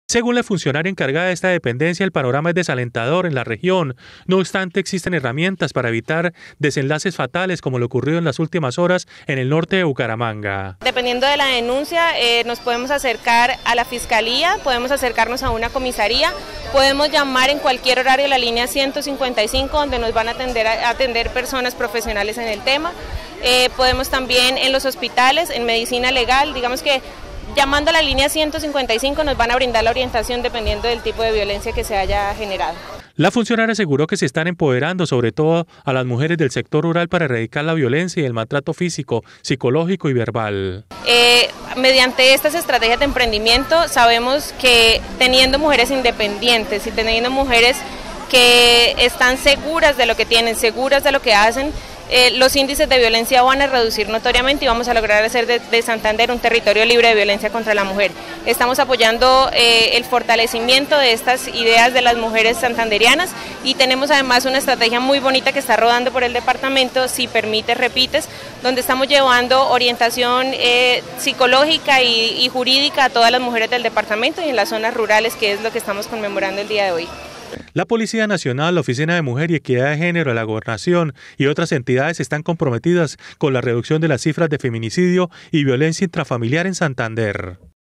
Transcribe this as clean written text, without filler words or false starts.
Según la funcionaria encargada de esta dependencia, el panorama es desalentador en la región. No obstante, existen herramientas para evitar desenlaces fatales como lo ocurrido en las últimas horas en el norte de Bucaramanga. Dependiendo de la denuncia, nos podemos acercar a la fiscalía, podemos acercarnos a una comisaría, podemos llamar en cualquier horario a la línea 155, donde nos van a atender personas profesionales en el tema. Podemos también en los hospitales, en medicina legal, digamos que llamando a la línea 155 nos van a brindar la orientación dependiendo del tipo de violencia que se haya generado. La funcionaria aseguró que se están empoderando sobre todo a las mujeres del sector rural para erradicar la violencia y el maltrato físico, psicológico y verbal. Mediante estas estrategias de emprendimiento sabemos que teniendo mujeres independientes y teniendo mujeres que están seguras de lo que tienen, seguras de lo que hacen, los índices de violencia van a reducir notoriamente y vamos a lograr hacer de Santander un territorio libre de violencia contra la mujer. Estamos apoyando el fortalecimiento de estas ideas de las mujeres santanderianas y tenemos además una estrategia muy bonita que está rodando por el departamento, Si Permites, Repites, donde estamos llevando orientación psicológica y jurídica a todas las mujeres del departamento y en las zonas rurales, que es lo que estamos conmemorando el día de hoy. La Policía Nacional, la Oficina de Mujer y Equidad de Género de la Gobernación y otras entidades están comprometidas con la reducción de las cifras de feminicidio y violencia intrafamiliar en Santander.